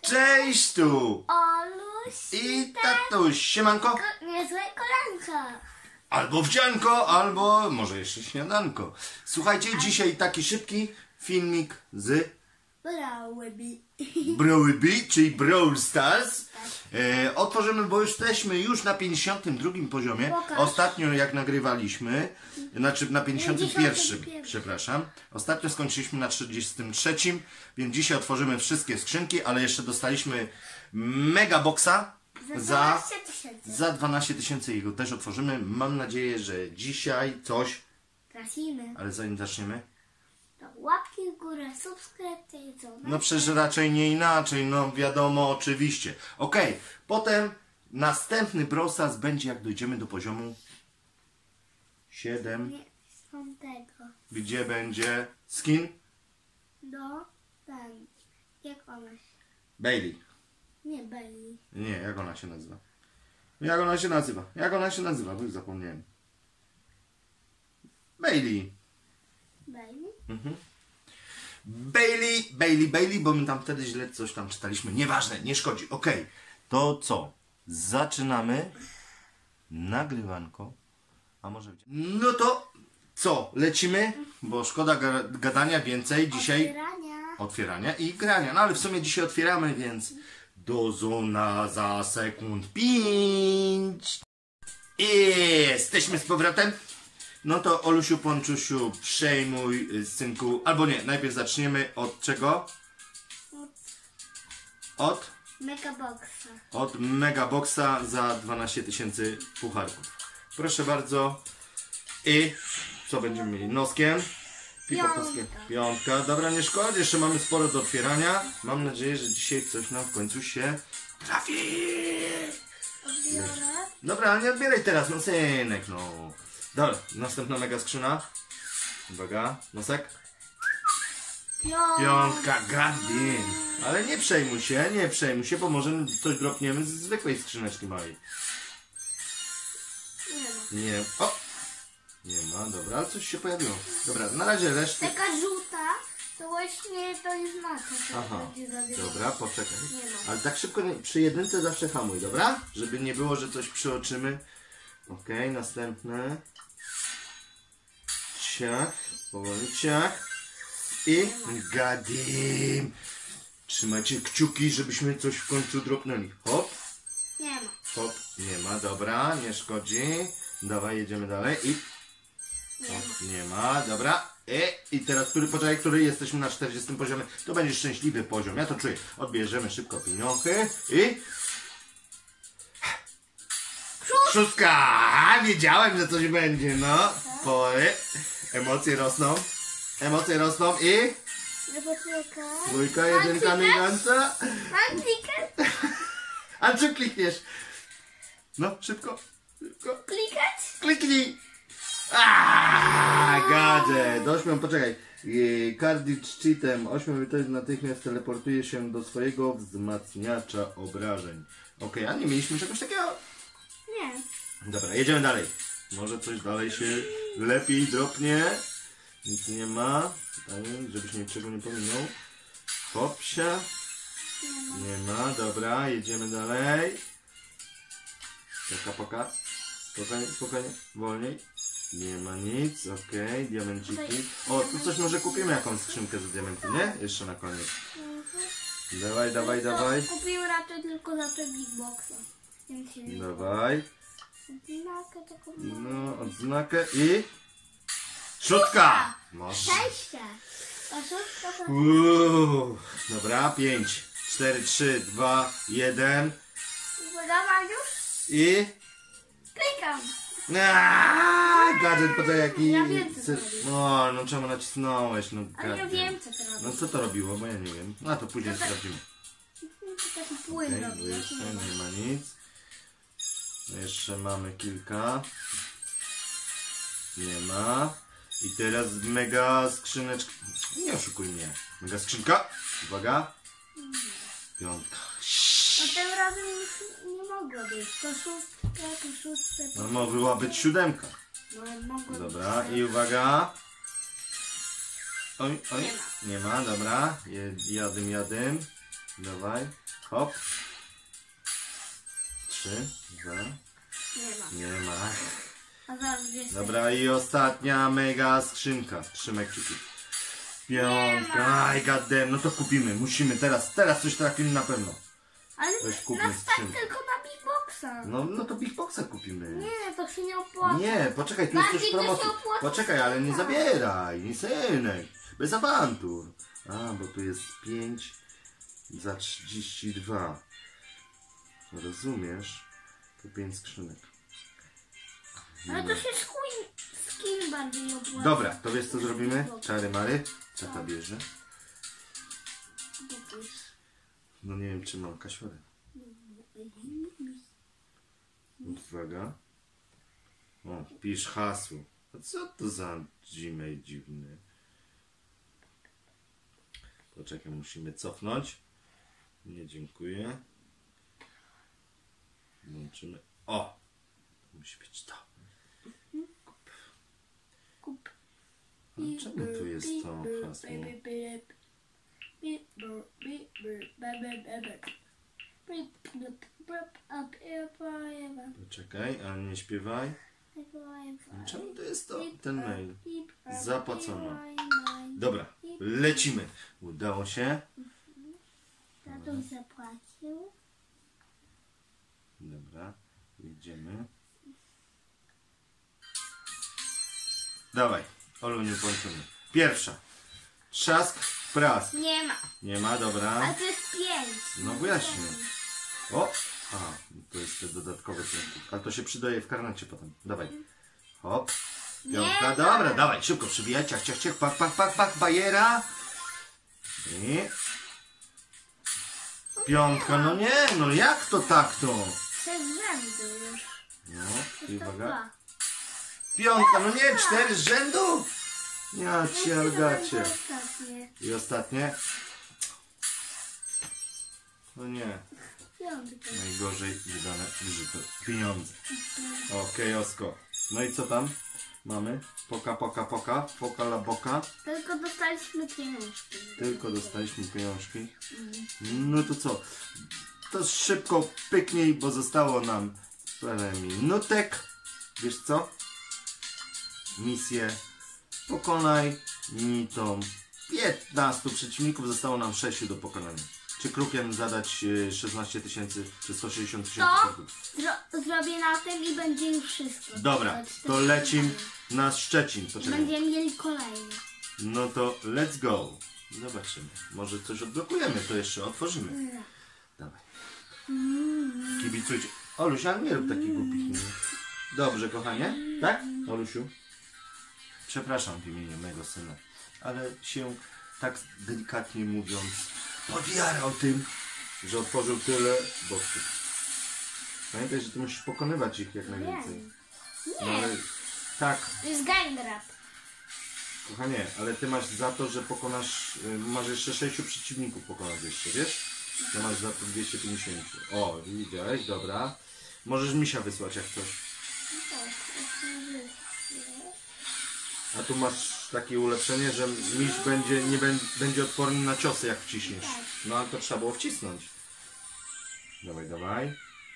Cześć tu! Oluś I tatuś, siemanko! niezłe kolanko. Albo wdzianko, albo może jeszcze śniadanko. Słuchajcie, dzisiaj taki szybki filmik z Brałybi. Brawl Bee, czyli Brawl Stars. Otworzymy, bo jesteśmy już na 52 poziomie. Pokaż. Ostatnio jak nagrywaliśmy, znaczy na 51, 51. przepraszam. Ostatnio skończyliśmy na 33, więc dzisiaj otworzymy wszystkie skrzynki, ale jeszcze dostaliśmy Mega Boxa Za 12 tysięcy. za 12 tysięcy. Jego też otworzymy. Mam nadzieję, że dzisiaj coś, Trafimy. ale zanim zaczniemy, To łapki w górę, subskrypcje i co? no przecież raczej nie inaczej, no wiadomo, oczywiście. Okej, potem następny Brawl Stars będzie, jak dojdziemy do poziomu 7, Nie, z tego. gdzie będzie skin Do ten. Jak ona się... Bailey. Nie, Bailey. Nie, jak ona się nazywa? Jak ona się nazywa? Jak ona się nazywa? Bo już zapomniałem. Bailey. Bailey? Bailey, bo my tam wtedy źle coś tam czytaliśmy. Nieważne, nie szkodzi. Okej, to co? Zaczynamy nagrywanko. A może... No to co? Lecimy? Bo szkoda gadania więcej. Dzisiaj otwierania i grania. No ale w sumie dzisiaj otwieramy, więc do zona za sekund 5. I jesteśmy z powrotem. No to Olusiu, Ponczusiu, przejmuj, synku. Albo nie, najpierw zaczniemy od czego? Od Mega Boxa. Od Mega Boxa za 12 tysięcy pucharków. Proszę bardzo. I co będziemy mieli? Noskiem. Pipopowskie. Piątka. Dobra, nie szkodzi, jeszcze mamy sporo do otwierania. Mam nadzieję, że dzisiaj coś nam w końcu się trafi. Odbiorę. Dobra, ale nie odbieraj teraz, no synek, no. Dobra, następna mega skrzyna. Uwaga, nosek. Piątka, gaddin. Ale nie przejmuj się, bo może coś dropniemy z zwykłej skrzyneczki małej. Nie ma. Nie, o! Nie ma, dobra, ale coś się pojawiło. Dobra, na razie reszty. Taka żółta, to właśnie to jest znaczy, że Aha, będzie zabierane. dobra, poczekaj. Nie ma. Ale tak szybko, przy jedynce zawsze hamuj, dobra? Żeby nie było, że coś przeoczymy. Okej, następne. Ciach, powoli ciach. I gadim. Trzymajcie kciuki, żebyśmy coś w końcu dropnęli. Hop, Nie ma. hop, nie ma, dobra, nie szkodzi. Dawaj, jedziemy dalej i... Nie ma, dobra. I teraz, który jesteśmy na 40 poziomie, to będzie szczęśliwy poziom. Ja to czuję. Odbierzemy szybko pieniądze i... Szóstka! Wiedziałem, że coś będzie, no. Emocje rosną. I... Nie poczekaj. Dwójka, jedynka, miganca. Mam klikać? A czy klikniesz? No, szybko. Klikać? Kliknij! Gadżet! 8, poczekaj. Cardiff z cheatem 8 to natychmiast teleportuje się do swojego wzmacniacza obrażeń. Okej, a nie mieliśmy czegoś takiego? Nie. Dobra, jedziemy dalej. Może coś dalej się lepiej dropnie. Nic nie ma. Tutaj, żebyś niczego nie pominął. Hopsia. Nie ma, dobra, jedziemy dalej. Poka. Spokojnie, wolniej. Nie ma nic, okej, diamenciki. O, tu coś może kupimy, jakąś skrzynkę z diamenty, nie? Jeszcze na koniec. Dawaj. Kupiłem raczej tylko za te Big Boxa. Więc się nie Dawaj. odznakę taką No, odznakę i... Szóstka! Masz. Szczęście. A szóstka to... Dobra, 5, 4, 3, 2, 1 Uwaga, już? i... Klikam. Gadżet, poczekaj, jaki... Ja wiem, co to robi. No czemu nacisnąłeś? No, Ale ja gadżet. wiem, co to robi. No co to robiło, bo ja nie wiem. No to później sprawdzimy. To taki płyn Okej, robi. jeszcze nie ma nic. Jeszcze mamy kilka. Nie ma. I teraz mega skrzyneczka. Nie oszukuj mnie. Mega skrzynka. Uwaga. Piątka. No tym razem już nie mogło być. To szóstka. No mogła być siódemka. No mogło Dobra, być. i uwaga. Oj. Nie ma, dobra. Jadym. Dawaj. Hop. 3, 2. Nie ma. Nie ma. A zaraz gdzieś Dobra, i ostatnia mega skrzynka. Trzymaj kciuki. Piątka. Aj, goddamn. No to kupimy. Musimy. Teraz coś trafimy na pewno. Ale Weź kupmy nas tak skrzynkę. tylko na Big Boxa. No to Big Boxa kupimy. Nie, to się nie opłaca. Nie, poczekaj, tu jest coś Bardziej to promocji. się opłaca Poczekaj, ale nie skrzynka. zabieraj, nie synek. Bez awantur. A, bo tu jest 5 za 32. Rozumiesz? To 5 skrzynek. Ale to się skin bardziej opłaca. Dobra, to wiesz co zrobimy? Czary mary. Co ta bierze? No nie wiem, czy mam kasiorę. Uwaga. O, pisz hasło. A co to za Gmail dziwny? Poczekaj, musimy cofnąć. Nie, dziękuję. Włączymy. O! Musi być to. Kup. A czemu tu jest to hasło? Poczekaj, a nie śpiewaj. Czemu to jest to? Ten mail. Zapłacono. Dobra, lecimy. Udało się. Tato zapłacił. Dobra, jedziemy. Dawaj, Oluniu, kończymy. Pierwsza. Trzask, prask. Nie ma. Nie ma, dobra. A to jest 5. No właśnie. O! A, to jest te dodatkowe punkty. Ale to się przydaje w karnecie potem. Dawaj. Hop. Piątka. Nie Dobra, ma. dawaj, szybko przybijaj. Ciach, ciach, ciach. Pak, bajera. I... Piątka, no nie, no jak to tak to? 3 rzędu już. No, i To uwaga. 2. Piątka, no nie, 4 z rzędu? Ja cię algacie. Ostatnie. I ostatnie. No nie. Piątka. Najgorzej wydane użyte pieniądze. Okej, Osko. No i co tam mamy? Poka. Poka la boka. Tylko dostaliśmy pieniążki. Tylko dostaliśmy pieniążki. No to co? To szybko pyknij, bo zostało nam parę minutek. Wiesz co? Misję pokonaj mitą 15 przeciwników. Zostało nam 6 do pokonania. Czy krukiem zadać 16 tysięcy czy 160 tysięcy To punktów? zrobię na tym i będzie już wszystko. Dobra, to lecimy na Szczecin. Poczekaj. Będziemy mieli kolejne. No to let's go. Zobaczymy. Może coś odblokujemy, to jeszcze otworzymy. Dawaj. Kibicujcie. Oluś, ale nie rób takich głupich minut. Dobrze, kochanie? Tak? Olusiu? Przepraszam w imieniu mojego syna, ale się tak delikatnie mówiąc podjarał tym, że otworzył tyle boksów. Pamiętaj, że ty musisz pokonywać ich jak najwięcej. Wiem. No ale tak, To jest gang rap. kochanie, ale ty masz za to, że pokonasz, masz jeszcze 6 przeciwników pokonać jeszcze, wiesz? To masz za to 250. O, widziałeś, dobra. Możesz misia wysłać jak coś. A tu masz takie ulepszenie, że miś będzie odporny na ciosy jak wciśniesz. No ale to trzeba było wcisnąć. Dawaj. Dawaj.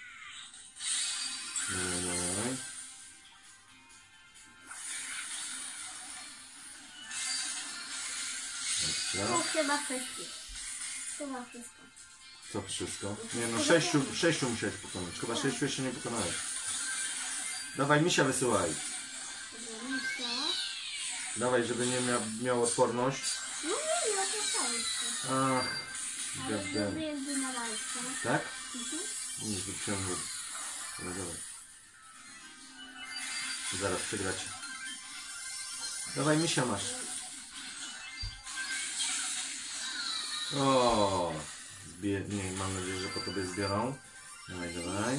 To chyba wszystko. Chyba wszystko. Co wszystko? Nie no, 6 musiałeś pokonać. Chyba 6 jeszcze nie pokonałeś. Dawaj, misia wysyłaj. Dawaj, żeby nie miał odporność. No nie, to fajnie. Ach, Ale goddamn. zrobię na walce. Tak? Nie, zwróciłem wody. No dawaj. Zaraz przegracie. Dawaj, misia masz. O, nie, mam nadzieję, że po tobie zbiorą. Dawaj.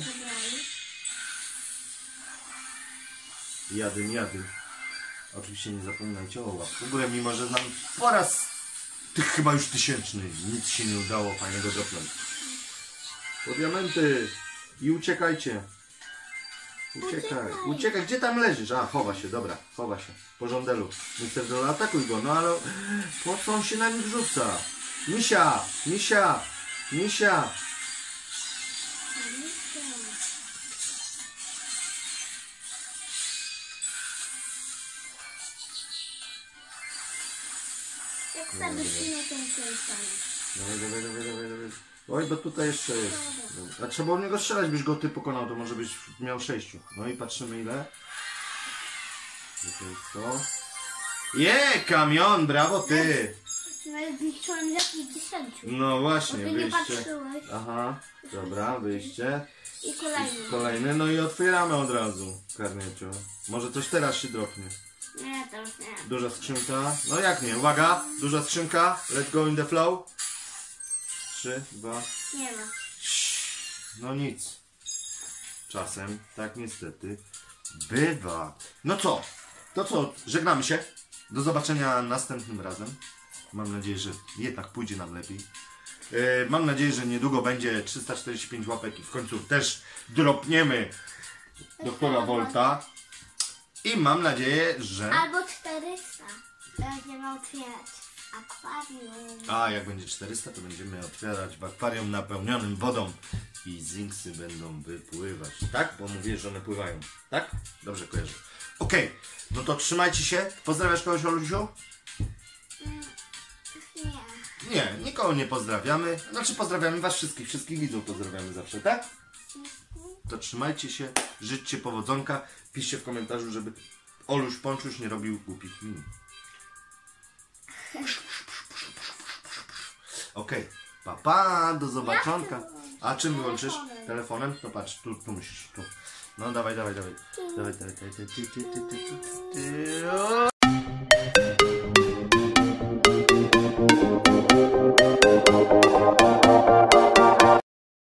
Jady. Oczywiście nie zapominajcie o łapku w górę, mimo że nam po raz chyba już 1000 nic się nie udało fajnego dropnąć. Po diamenty i uciekajcie. Uciekaj, gdzie tam leżysz? A, chowa się, dobra, chowa się. Po żądelu. Mister Dole, atakuj go, no ale po co on się na nich rzuca? Misia! Jak sobie przyjmie ten telefon. Dawaj. Oj, bo tutaj jeszcze jest. A trzeba u niego strzelać, byś go ty pokonał, to może byś miał 6. No i patrzymy ile. Tutaj co? Kamion, brawo ty! Nawet zliczyłem jakieś 10. No właśnie, Bo ty nie wyjście. patrzyłeś. Aha, dobra, wyjście. I kolejny. Kolejny, no i otwieramy od razu, Karnieciu. Może coś teraz się dropnie. Nie, to już nie. Duża skrzynka. No jak nie, uwaga, duża skrzynka. Let's go in the flow. 3, 2. Nie ma. No nic. Czasem, tak niestety, bywa. No co? To co? Żegnamy się. Do zobaczenia następnym razem. Mam nadzieję, że jednak pójdzie nam lepiej. Mam nadzieję, że niedługo będzie 345 łapek i w końcu też dropniemy doktora Volta. I mam nadzieję, że... Albo 400. Będziemy otwierać akwarium. A jak będzie 400, to będziemy otwierać w akwarium napełnionym wodą i zinksy będą wypływać. Tak? Bo mówię, że one pływają. Tak? Dobrze kojarzę. Okej, no to trzymajcie się. Pozdrawiasz kogoś, Olusiu? Nie. Nie, nikogo nie pozdrawiamy. Znaczy pozdrawiamy was wszystkich widzów pozdrawiamy zawsze, tak? To trzymajcie się, życzcie powodzonka. Piszcie w komentarzu, żeby Oluś Ponczuś nie robił głupich min. Okej, pa, do zobaczonka. A czym wyłączysz? Telefonem? To patrz, tu musisz, tu. No dawaj. Dawaj.